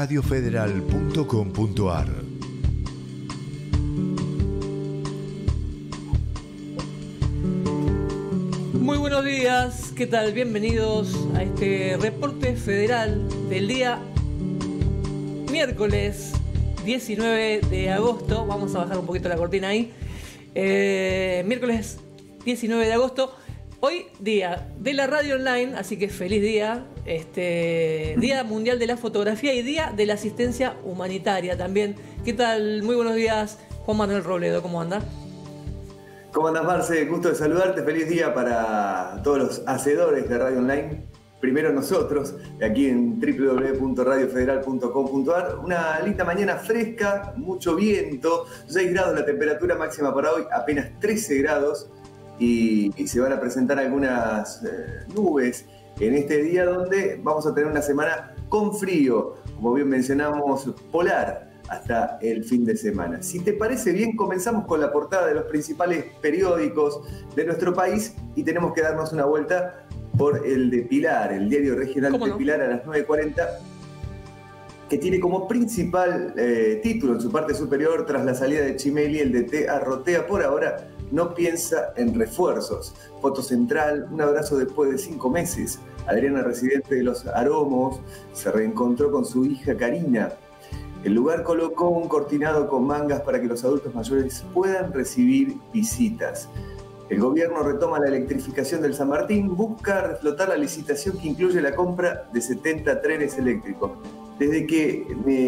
radiofederal.com.ar. Muy buenos días, ¿qué tal? Bienvenidos a este reporte federal del día miércoles 19 de agosto. Vamos a bajar un poquito la cortina ahí. Miércoles 19 de agosto. Hoy día de la radio online, así que feliz día. Día Mundial de la Fotografía y Día de la Asistencia Humanitaria también. ¿Qué tal? Muy buenos días, Juan Manuel Robledo, ¿cómo anda? ¿Cómo andas, Marce? Gusto de saludarte. Feliz día para todos los hacedores de radio online. Primero nosotros, aquí en www.radiofederal.com.ar. Una linda mañana fresca, mucho viento, 6 grados la temperatura máxima para hoy, apenas 13 grados. Y se van a presentar algunas nubes en este día donde vamos a tener una semana con frío, como bien mencionamos, polar hasta el fin de semana. Si te parece bien, comenzamos con la portada de los principales periódicos de nuestro país y tenemos que darnos una vuelta por el de Pilar, el diario regional de Pilar a las 9:40, que tiene como principal título en su parte superior: tras la salida de Chimeli, el DT Arrotea por ahora no piensa en refuerzos. Foto central: un abrazo después de 5 meses. Adriana, residente de Los Aromos, se reencontró con su hija Karina. El lugar colocó un cortinado con mangas para que los adultos mayores puedan recibir visitas. El gobierno retoma la electrificación del San Martín, busca reflotar la licitación que incluye la compra de 70 trenes eléctricos. Desde que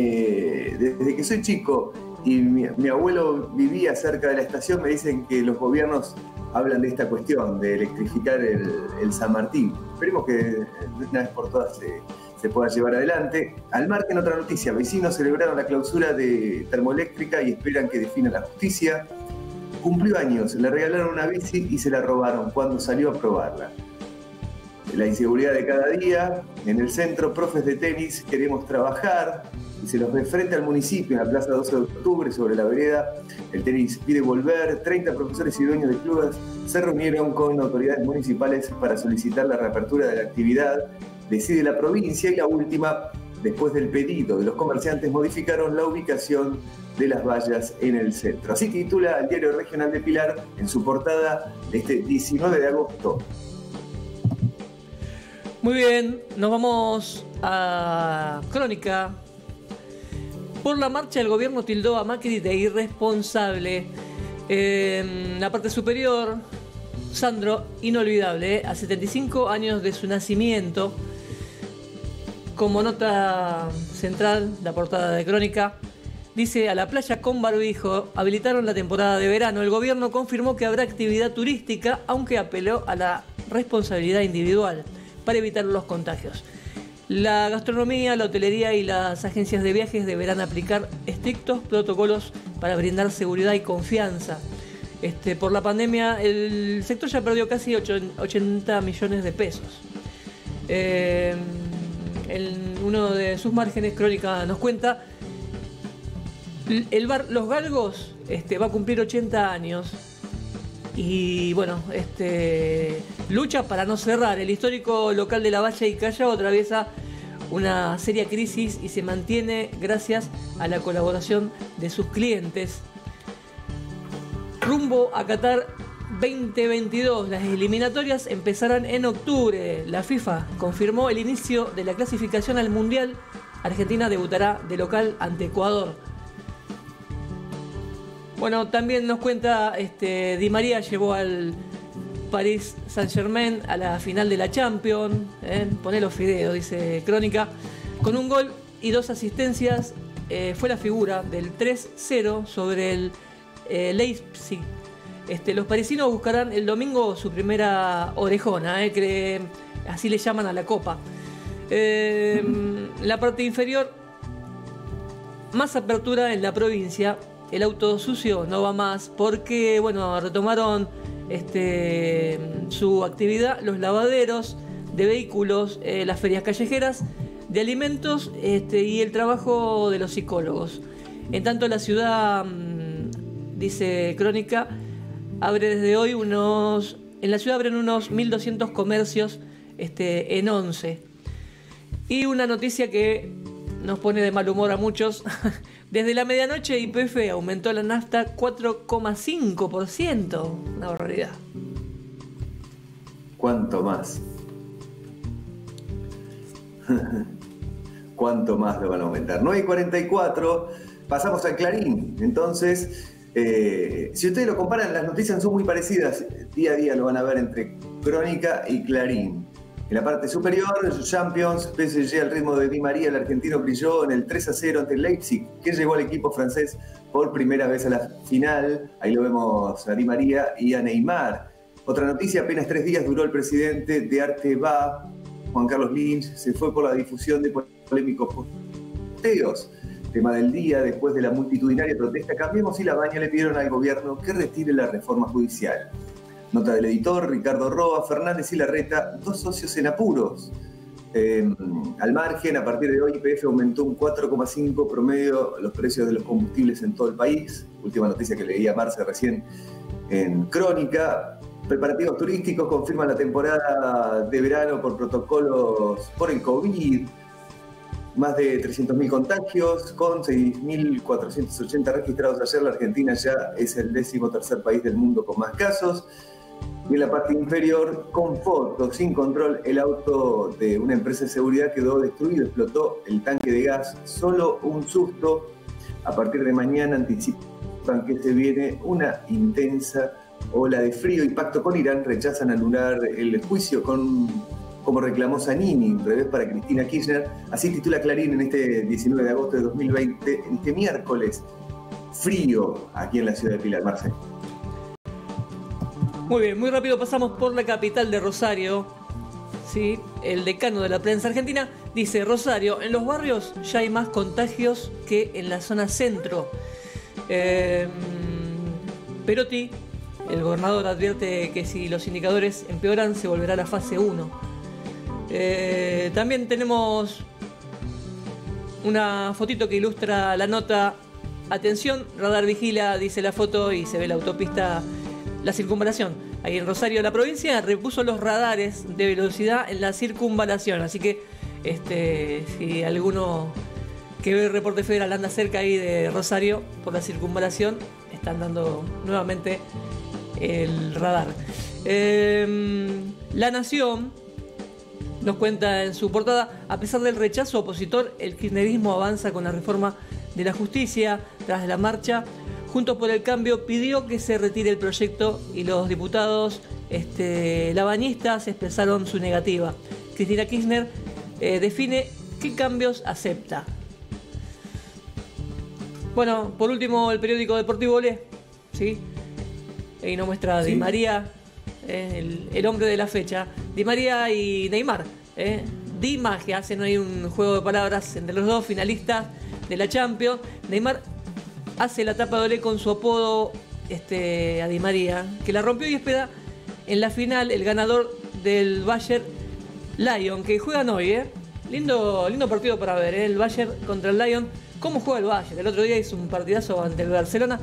soy chico y mi abuelo vivía cerca de la estación, me dicen que los gobiernos hablan de esta cuestión, de electrificar el San Martín. Esperemos que de una vez por todas se pueda llevar adelante. Al margen, otra noticia: vecinos celebraron la clausura de Termoeléctrica y esperan que defina la justicia. Cumplió años, le regalaron una bici y se la robaron cuando salió a probarla. La inseguridad de cada día. En el centro, profes de tenis, queremos trabajar. Y se los ve frente al municipio, en la Plaza 12 de Octubre, sobre la vereda. El tenis pide volver. 30 profesores y dueños de clubes se reunieron con autoridades municipales para solicitar la reapertura de la actividad. Decide la provincia. Y la última: después del pedido de los comerciantes, modificaron la ubicación de las vallas en el centro. Así titula el diario regional de Pilar en su portada de este 19 de agosto. Muy bien, nos vamos a Crónica. Por la marcha, el gobierno tildó a Macri de irresponsable. En la parte superior, Sandro, inolvidable, a 75 años de su nacimiento. Como nota central, la portada de Crónica dice: a la playa con barbijo, habilitaron la temporada de verano. El gobierno confirmó que habrá actividad turística, aunque apeló a la responsabilidad individual para evitar los contagios. La gastronomía, la hotelería y las agencias de viajes deberán aplicar estrictos protocolos para brindar seguridad y confianza. Por la pandemia, el sector ya perdió casi 80 millones de pesos. En uno de sus márgenes, Crónica nos cuenta: el bar Los Galgos va a cumplir 80 años. Y bueno, lucha para no cerrar. El histórico local de La Valle y Callao atraviesa una seria crisis y se mantiene gracias a la colaboración de sus clientes. Rumbo a Qatar 2022. Las eliminatorias empezarán en octubre. La FIFA confirmó el inicio de la clasificación al Mundial. Argentina debutará de local ante Ecuador. Bueno, también nos cuenta Di María llevó al Paris Saint-Germain a la final de la Champions. Poné los fideos, dice Crónica. Con un gol y 2 asistencias, fue la figura del 3-0 sobre el Leipzig. Los parisinos buscarán el domingo su primera orejona, que así le llaman a la copa. La parte inferior: más apertura en la provincia. El auto sucio no va más porque, bueno, retomaron su actividad los lavaderos de vehículos, las ferias callejeras de alimentos y el trabajo de los psicólogos. En tanto, la ciudad, dice Crónica, abre desde hoy en la ciudad abren unos 1.200 comercios en 11. Y una noticia que nos pone de mal humor a muchos. Desde la medianoche YPF aumentó la nafta 4,5%. Una barbaridad. ¿Cuánto más? ¿Cuánto más lo van a aumentar? 9:44, pasamos al Clarín. Entonces, si ustedes lo comparan, las noticias son muy parecidas. Día a día lo van a ver entre Crónica y Clarín. En la parte superior, Champions, PSG al ritmo de Di María, el argentino brilló en el 3-0 ante el Leipzig, que llegó al equipo francés por primera vez a la final. Ahí lo vemos a Di María y a Neymar. Otra noticia, apenas 3 días duró el presidente de Arteba, Juan Carlos Lynch, se fue por la difusión de polémicos posteos. Tema del día, después de la multitudinaria protesta, Cambiemos y La Baña le pidieron al gobierno que retire la reforma judicial. Nota del editor, Ricardo Roa, Fernández y Larreta, 2 socios en apuros. Al margen, a partir de hoy, YPF aumentó un 4,5 promedio los precios de los combustibles en todo el país. Última noticia que leía Marce recién en Crónica. Preparativos turísticos confirman la temporada de verano por protocolos por el COVID. Más de 300.000 contagios, con 6.480 registrados ayer. La Argentina ya es el 13º país del mundo con más casos. Y en la parte inferior, con fotos, sin control, el auto de una empresa de seguridad quedó destruido, explotó el tanque de gas. Solo un susto. A partir de mañana anticipan que se viene una intensa ola de frío y pacto con Irán. Rechazan anular el juicio como reclamó Zanini, revés para Cristina Kirchner. Así titula Clarín en este 19 de agosto de 2020, en este miércoles. Frío aquí en la ciudad de Pilar. Marcelo. Muy bien, muy rápido pasamos por la capital de Rosario. Sí, el decano de la prensa argentina dice: Rosario, en los barrios ya hay más contagios que en la zona centro. Perotti, el gobernador, advierte que si los indicadores empeoran se volverá a la fase 1. También tenemos una fotito que ilustra la nota. Atención, radar vigila, dice la foto, y se ve la autopista, la circunvalación. Ahí en Rosario, la provincia repuso los radares de velocidad en la circunvalación. Así que si alguno que ve el reporte federal anda cerca ahí de Rosario por la circunvalación, están dando nuevamente el radar. La Nación nos cuenta en su portada: a pesar del rechazo opositor, el kirchnerismo avanza con la reforma de la justicia. Tras la marcha, Juntos por el Cambio pidió que se retire el proyecto y los diputados labañistas expresaron su negativa. Cristina Kirchner define qué cambios acepta. Bueno, por último, el periódico deportivo Olé, ¿sí? Ahí nos muestra Di María, el hombre de la fecha. Di María y Neymar. Di Magia, hacen ahí un juego de palabras entre los dos finalistas de la Champions. Neymar hace la tapa de Olé con su apodo a Di María, que la rompió, y espera en la final el ganador del Bayern Lyon, que juegan hoy. Lindo partido para ver, el Bayern contra el Lyon. ¿Cómo juega el Bayern? El otro día hizo un partidazo ante el Barcelona.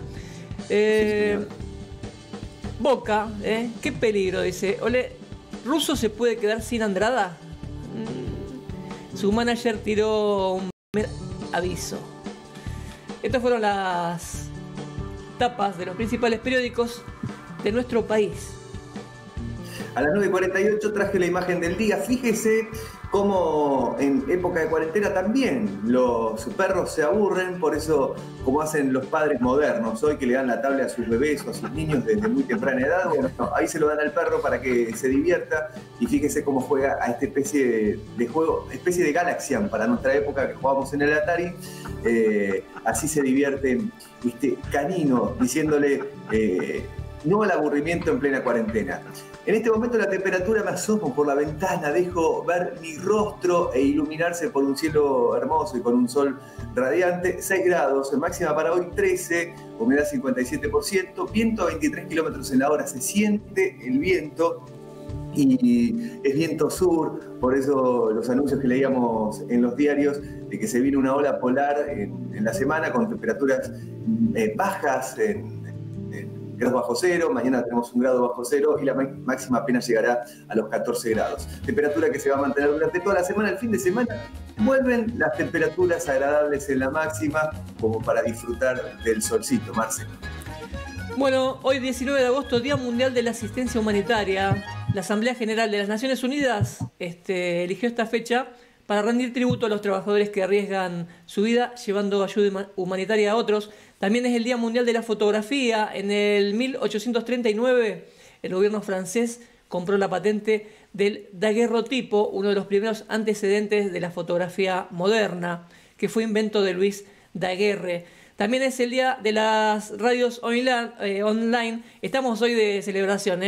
Boca, qué peligro, dice Olé. ¿Russo se puede quedar sin Andrada? Su manager tiró un primer aviso. Estas fueron las tapas de los principales periódicos de nuestro país. A las 9:48 traje la imagen del día. Fíjese cómo en época de cuarentena también los perros se aburren, por eso, como hacen los padres modernos hoy, que le dan la tablet a sus bebés o a sus niños desde muy temprana edad, bueno, ahí se lo dan al perro para que se divierta, y fíjese cómo juega a esta especie de juego, especie de Galaxian para nuestra época que jugábamos en el Atari. Así se divierte canino, diciéndole no al aburrimiento en plena cuarentena. En este momento la temperatura, me asomo por la ventana, dejo ver mi rostro e iluminarse por un cielo hermoso y con un sol radiante. 6 grados, máxima para hoy 13, humedad 57%, viento a 23 kilómetros en la hora, se siente el viento y es viento sur, por eso los anuncios que leíamos en los diarios de que se viene una ola polar en la semana con temperaturas bajas en grados bajo cero, mañana tenemos 1 grado bajo cero y la máxima apenas llegará a los 14 grados. Temperatura que se va a mantener durante toda la semana. El fin de semana vuelven las temperaturas agradables en la máxima como para disfrutar del solcito, Marce. Bueno, hoy 19 de agosto, Día Mundial de la Asistencia Humanitaria. La Asamblea General de las Naciones Unidas eligió esta fecha para rendir tributo a los trabajadores que arriesgan su vida llevando ayuda humanitaria a otros. También es el Día Mundial de la Fotografía. En el 1839, el gobierno francés compró la patente del daguerrotipo, uno de los primeros antecedentes de la fotografía moderna, que fue invento de Louis Daguerre. También es el día de las radios online. Estamos hoy de celebración,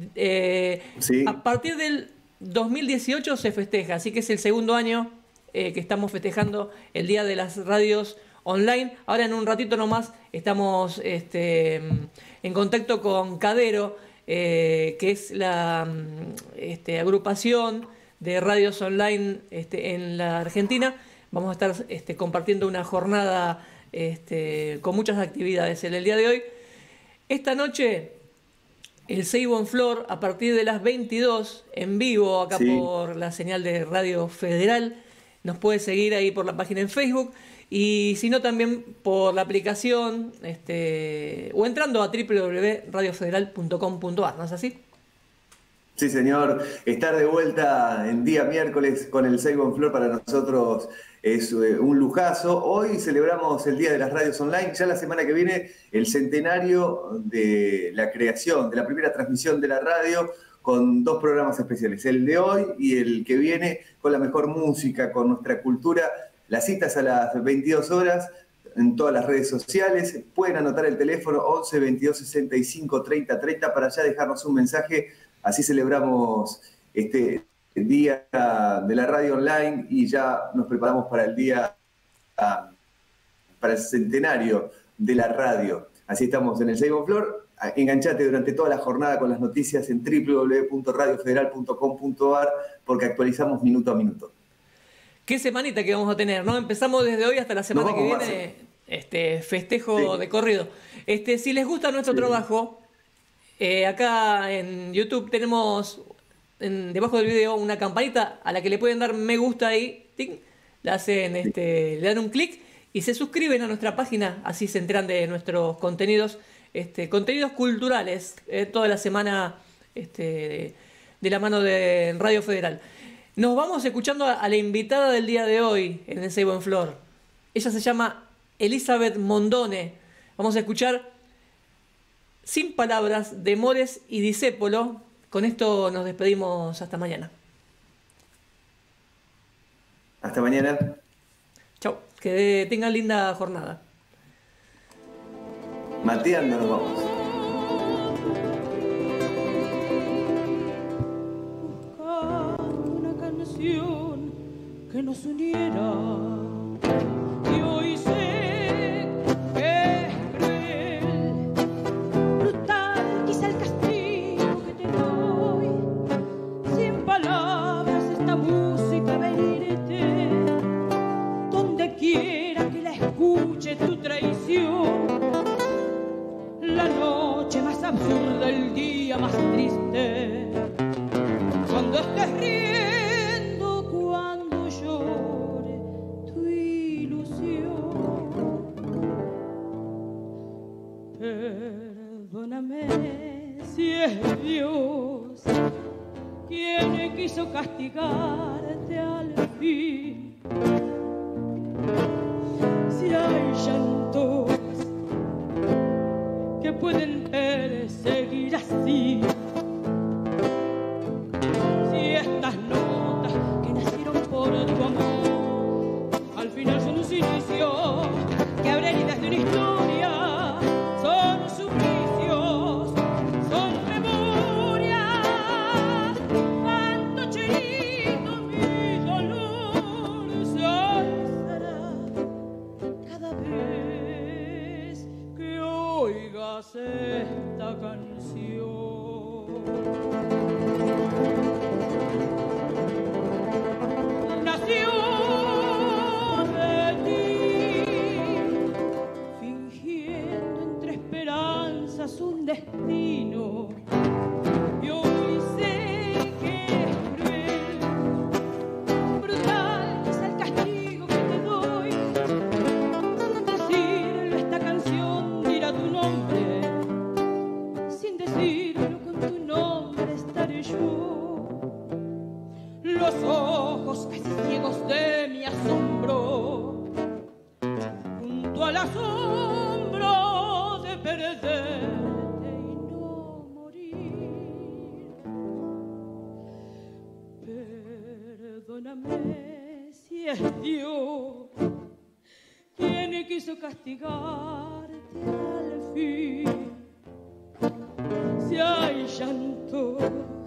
Sí. A partir del 2018 se festeja, así que es el segundo año que estamos festejando el día de las radios online. Ahora en un ratito nomás estamos en contacto con Cadero, que es la agrupación de radios online en la Argentina. Vamos a estar compartiendo una jornada con muchas actividades en el día de hoy. Esta noche, el Seibo en Flor, a partir de las 22, en vivo, acá por la señal de Radio Federal. Nos puede seguir ahí por la página en Facebook. Y si no, también por la aplicación o entrando a www.radiofederal.com.ar, ¿no es así? Sí, señor. Estar de vuelta en día miércoles con el Seibo en Flor para nosotros es un lujazo. Hoy celebramos el Día de las Radios Online. Ya la semana que viene, el centenario de la creación, de la primera transmisión de la radio, con 2 programas especiales. El de hoy y el que viene con la mejor música, con nuestra cultura. Las citas a las 22 horas en todas las redes sociales. Pueden anotar el teléfono 11 22 65 30 30 para ya dejarnos un mensaje. Así celebramos este día de la radio online y ya nos preparamos para el día, para el centenario de la radio. Así estamos en el Seibo en Flor. Enganchate durante toda la jornada con las noticias en www.radiofederal.com.ar porque actualizamos minuto a minuto. Qué semanita que vamos a tener, ¿no? Empezamos desde hoy hasta la semana que viene, festejo de corrido. Si les gusta nuestro trabajo, acá en YouTube tenemos debajo del video una campanita a la que le pueden dar me gusta ahí, ¡ting! Le dan un clic y se suscriben a nuestra página, así se enteran de nuestros contenidos, contenidos culturales, toda la semana de la mano de Radio Federal. Nos vamos escuchando a la invitada del día de hoy en el Seibo en Flor. Ella se llama Elizabeth Mondone. Vamos a escuchar Sin Palabras de Mores y Discépolo. Con esto nos despedimos hasta mañana. Hasta mañana. Chau, que tengan linda jornada. Mateando nos vamos. Que nos uniera y hoy sé que es cruel, brutal quizá el castigo que te doy, sin palabras esta música venirte, donde quiera que la escuche tu traición, la noche más absurda, el día más triste, cuando estés riendo. Perdóname si es Dios quien quiso castigarte al fin. Si hay llantos que pueden perseguir así, si estas notas que nacieron por tu amor al final son un silicio que abre heridas de una historia. Son suplicios, son memorias, tanto cherido mi dolor se alzará cada vez que oigas esta canción. Nació de ti, fingí trazó un destino y hoy sé que es cruel, brutal es el castigo que te doy. Sin decirlo esta canción dirá tu nombre, sin decirlo con tu nombre estaré yo. Los ojos casi ciegos de mi asombro, junto al asombro de perderte y no morir. Perdóname si es Dios quien quiso castigarte al fin. Si hay llanto